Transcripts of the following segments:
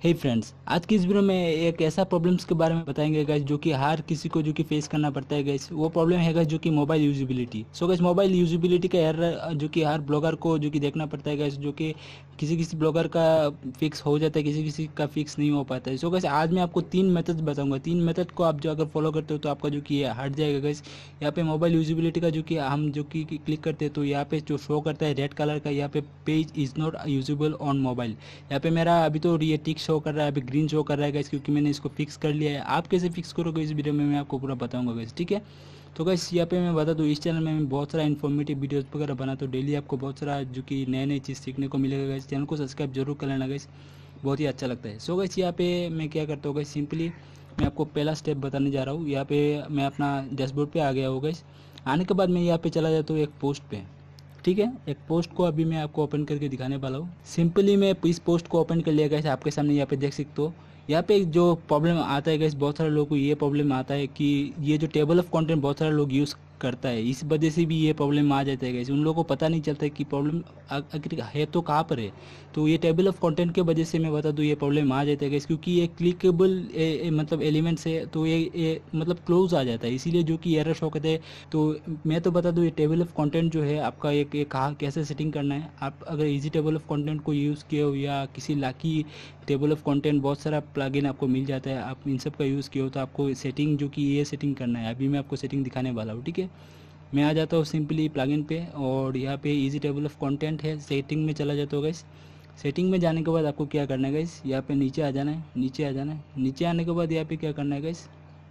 हे friends, आज की इस वीडियो में एक ऐसा प्रॉब्लम्स के बारे में बताएंगे गाइस जो कि हर किसी को जो कि फेस करना पड़ता है गाइस। वो प्रॉब्लम है गाइस जो कि mobile usability. So guys mobile usability का एरर जो कि हर ब्लॉगर को जो कि देखना पड़ता है गाइस, जो कि किसी किसी ब्लॉगर का फिक्स हो जाता है, किसी किसी का फिक्स नहीं हो पाता है। सो गाइस आज मैं आपको 3 मेथड बताऊंगा। 3 मेथड को आप जो अगर फॉलो करते हो तो आपका जो कि ये हट जाएगा गाइस। यहाँ पे मोबाइल यूजिबिलिटी का जो कि हम जो कि क्लिक करते हैं तो यहाँ पे जो शो करता है रेड कलर का, यहाँ पे page is not usable on mobile. यहाँ पे मेरा अभी तो ये टिक शो कर रहा है, अभी ग्रीन शो कर रहा है गाइस, क्योंकि मैंने इसको फिक्स कर लिया है। आप कैसे फिक्स करोगे इस वीडियो में मैं आपको पूरा बताऊंगा गाइस, ठीक है। तो गाइस यहाँ पे मैं बता दूँ, इस चैनल में मैं बहुत सारा इन्फॉर्मेटिव वीडियोस वगैरह बनाता हूँ डेली। आपको बहुत सारा जो कि नए नई चीज़ सीखने को मिलेगा गाइस। चैनल को सब्सक्राइब जरूर कर लेना गाइस, बहुत ही अच्छा लगता है। सो गाइस यहाँ पे मैं क्या करता हूँ गाइस, सिंपली मैं आपको पहला स्टेप बताने जा रहा हूँ। यहाँ पे मैं अपना डैशबोर्ड पे आ गया हूँ गाइस। आने के बाद मैं यहाँ पे चला जाता हूँ एक पोस्ट पे, ठीक है। एक पोस्ट को अभी मैं आपको ओपन करके दिखाने वाला हूँ। सिंपली मैं इस पोस्ट को ओपन कर लिया गाइस, आपके सामने यहाँ पे देख सकते हो। यहाँ पे जो प्रॉब्लम आता है गाइस, बहुत सारे लोगों को ये प्रॉब्लम आता है कि ये जो टेबल ऑफ कंटेंट बहुत सारे लोग यूज़ करता है, इस वजह से भी ये प्रॉब्लम आ जाता है गाइस। उन लोगों को पता नहीं चलता है कि प्रॉब्लम आखिर है तो कहाँ पर है। तो ये टेबल ऑफ कंटेंट के वजह से मैं बता दूँ ये प्रॉब्लम आ जाता है गाइस, क्योंकि ये क्लिकेबल मतलब एलिमेंट्स है, तो ये मतलब क्लोज आ जाता है, इसीलिए जो कि एरर शो करते हैं। तो मैं तो बता दूँ ये टेबल ऑफ कंटेंट जो है आपका एक कहाँ कैसे सेटिंग करना है। आप अगर इजी टेबल ऑफ कंटेंट को यूज़ किए हो या किसी लाकी टेबल ऑफ कंटेंट, बहुत सारा प्लगइन आपको मिल जाता है, आप इन सब का यूज़ किए हो तो आपको सेटिंग जो कि ये सेटिंग करना है। अभी मैं आपको सेटिंग दिखाने वाला हूँ, ठीक है। मैं आ जाता हूँ सिंपली प्लगइन पे और यहाँ पे इजी टेबल ऑफ कंटेंट है, सेटिंग में चला जाता हूँ गाइस। सेटिंग में जाने के बाद आपको क्या करना है गाइस, यहाँ पे नीचे आ जाना है, नीचे आ जाना है। नीचे आने के बाद यहाँ पे क्या करना है गाइस,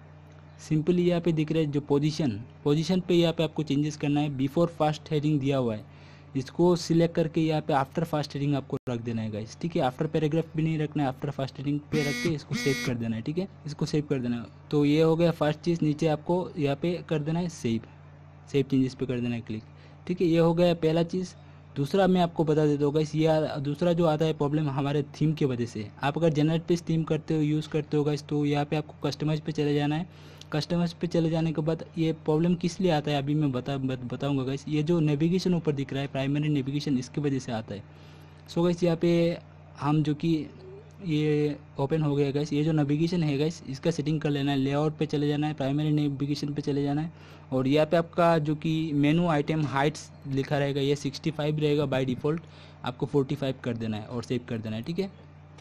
सिंपली यहाँ पे दिख रहा है जो पोजीशन पे यहाँ पे आपको चेंजेस करना है। बिफोर फास्ट हेडिंग दिया हुआ है, इसको सिलेक्ट करके यहाँ पे आफ्टर फास्ट हेडिंग आपको रख देना है गाइस, ठीक है। आफ्टर पैराग्राफ भी नहीं रखना है, आफ्टर फास्ट हेडिंग पे रख के इसको सेव कर देना है, ठीक है। इसको सेव कर देना है। तो ये हो गया फर्स्ट चीज़। नीचे आपको यहाँ पे कर देना है सेव, सेव चेंजेस पे कर देना है क्लिक, ठीक है। ये हो गया पहला चीज़। दूसरा मैं आपको बता देता हूँ गाइस, ये दूसरा जो आता है प्रॉब्लम हमारे थीम की वजह से। आप अगर जनरेट पेज थीम करते हो, यूज़ करते हो गाइस, तो यहाँ पे आपको कस्टमाइज पे चले जाना है। कस्टमाइज पे चले जाने के बाद ये प्रॉब्लम किस लिए आता है अभी मैं बताऊँगा गाइस। ये जो नेविगेशन ऊपर दिख रहा है, प्राइमरी नेविगेशन, इसकी वजह से आता है। सो गाइस यहाँ पे हम जो कि ये ओपन हो गया गाइस। ये जो नेविगेशन है गाइस, इसका सेटिंग कर लेना है। लेआउट पे चले जाना है, प्राइमरी नेविगेशन पे चले जाना है और यहाँ पे आपका जो कि मेनू आइटम हाइट्स लिखा रहेगा, ये 65 रहेगा बाय डिफ़ॉल्ट। आपको 45 कर देना है और सेव कर देना है, ठीक है।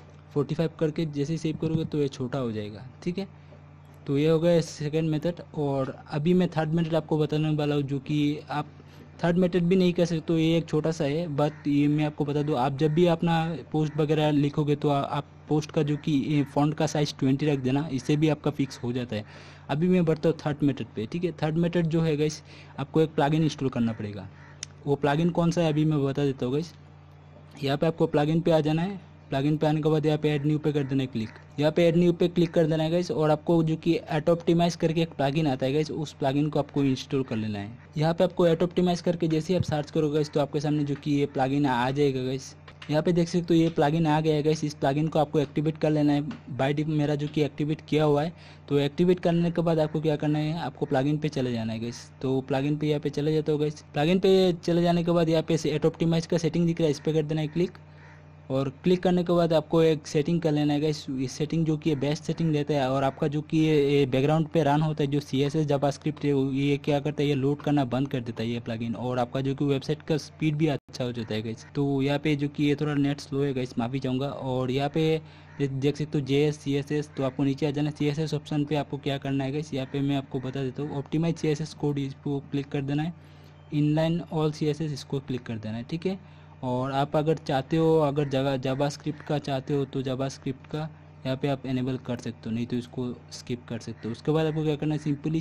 45 करके जैसे ही सेव करोगे तो ये छोटा हो जाएगा, ठीक है। तो ये हो गया सेकंड मेथड। और अभी मैं थर्ड मेथड आपको बताने वाला हूँ, जो कि आप थर्ड मेथड भी नहीं कर सकते। तो ये एक छोटा सा है, बट ये मैं आपको बता दूँ, आप जब भी अपना पोस्ट वगैरह लिखोगे तो आप पोस्ट का जो कि फॉन्ट का साइज़ 20 रख देना, इससे भी आपका फिक्स हो जाता है। अभी मैं बढ़ता हूँ थर्ड मेथड पे, ठीक है। थर्ड मेथड जो है गाइस, आपको एक प्लगइन इंस्टॉल करना पड़ेगा। वो प्लगइन कौन सा है अभी मैं बता देता हूँ गाइस। यहाँ पे आपको प्लगइन पे आ जाना है। प्लगइन पे आने के बाद यहाँ पे ऐड न्यू पे कर देना है क्लिक। यहाँ पे ऐड न्यू पे क्लिक कर देना है गाइस, और आपको जो कि ऑटोप्टिमाइज करके एक प्लगइन आता है गाइस, उस प्लगइन को आपको इंस्टॉल कर लेना है। यहाँ पे आपको ऑटोप्टिमाइज करके जैसे ही आप सर्च करोगे गाइस, तो आपके सामने जो कि ये प्लगइन आ जाएगा गाइस। यहाँ पे देख सकते हो ये प्लगइन आ गया है गाइस। इस प्लगइन को आपको एक्टिवेट कर लेना है। बाय डिफ़ॉल्ट मेरा जो कि एक्टिवेट किया हुआ है। तो एक्टिवेट करने के बाद आपको क्या करना है, आपको प्लगइन पे चले जाना है गाइस। तो प्लगइन पे यहाँ पे चले जाते हो गाइस। प्लगइन पे चले जाने के बाद यहाँ पे ऑटोप्टिमाइज का सेटिंग दिख रहा है, इस पर कर देना है क्लिक। और क्लिक करने के बाद आपको एक सेटिंग कर लेना है गाइस। ये सेटिंग जो कि बेस्ट सेटिंग देता है, और आपका जो कि ये बैकग्राउंड पे रन होता है जो CSS जावास्क्रिप्ट है, ये क्या करता है, ये लोड करना बंद कर देता है ये प्लगइन, और आपका जो कि वेबसाइट का स्पीड भी अच्छा हो जाता है गाइस। तो यहाँ पे जो कि ये थोड़ा नेट स्लो है गाइस, माफ़ी चाहूँगा। और यहाँ पे देख सकते हो JS CSS, तो आपको नीचे आ जाना है। CSS ऑप्शन पे आपको क्या करना है गाइस, यहाँ पे मैं आपको बता देता हूँ। ऑप्टिमाइज CSS कोड, इसको क्लिक कर देना है। इनलाइन ऑल CSS, इसको क्लिक कर देना है, ठीक है। और आप अगर चाहते हो, अगर जावास्क्रिप्ट का चाहते हो तो जावास्क्रिप्ट का यहाँ पे आप इनेबल कर सकते हो, नहीं तो इसको स्किप कर सकते हो। उसके बाद आपको क्या करना है, सिंपली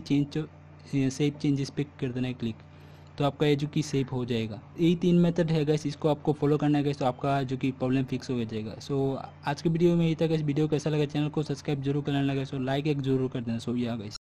सेव चेंजेस पे कर देना है क्लिक। तो आपका ये जो कि सेव हो जाएगा। यही 3 मेथड है गाइस, इसको आपको फॉलो करना है गाइस, तो आपका जो कि प्रॉब्लम फिक्स हो जाएगा। सो आज के वीडियो में यही था गाइस। वीडियो कैसा लगा, चैनल को सब्सक्राइब जरूर कर लेना गाइस, और लाइक एक जरूर कर देना। सो या गाइस।